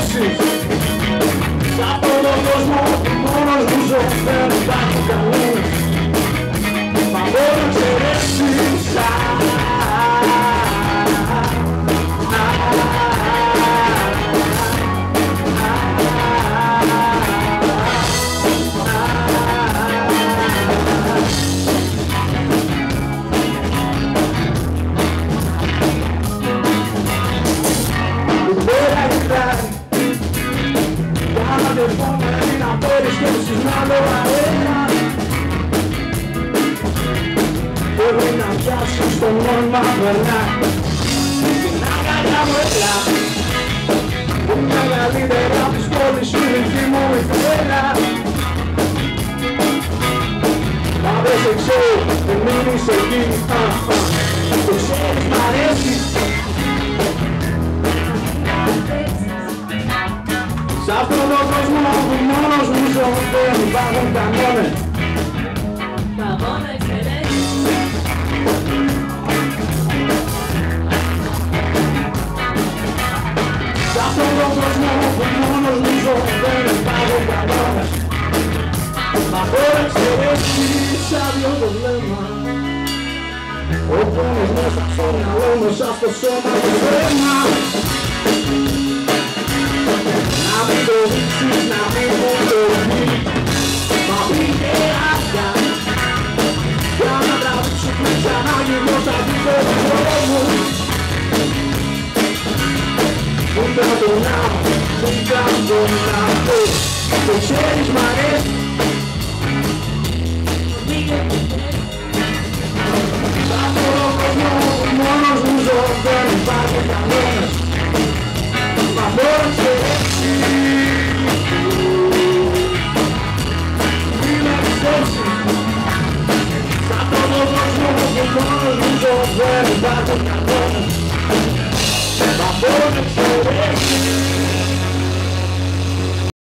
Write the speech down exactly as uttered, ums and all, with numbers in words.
εξαιρέσεις. Σ' αυτόν τον κόσμο που μόνος μου ζω δεν υπάρχουν κανόνες. Μα μόνο εξαιρέσεις. Επόμενη να φέρει σκέψεις με άλλο αέρα. Μπορεί να πιάσεις το νόημα περνά. Την αγκαλιά μου έλα. Που μεγαλύτερα απ' τις πόλεις σου δική μου η θέλα. Μα δεν σε ξέρω, δεν μείνεις εκεί. Το ξέρεις μ' αρέσει. Σ' αυτόν τον κόσμο που μόνος μου ζω δεν υπάρχουν κανόνες. Μα μόνο εξαιρέσεις. Σ' αυτόν τον κόσμο που μόνος μου ζω δεν υπάρχουν κανόνες. Μα μόνο εξαιρέσεις. Άδειο το βλέμμα. Ο πόνος μέσα στο μυαλό μου σαν στο σώμα το βλέμμα. Να μην το δείξεις, να μην μου το πεις. Μα πήγε άδεια. Για να τραβήξω που ξανά γυρνώ στα δίχω του δρόμου. Πού θα τον να, πού θα τον να πω. Το ξέρεις μ' αρέσει. Σ' αυτόν τον κόσμο που μόνος μου ζω δεν υπάρχουν κανόνες. Μα μόνο εξαιρέσεις. Είναι εξαιρέσεις. Σ' αυτόν τον κόσμο που μόνος μου ζω δεν υπάρχουν κανόνες. Μα μόνο εξαιρέσεις.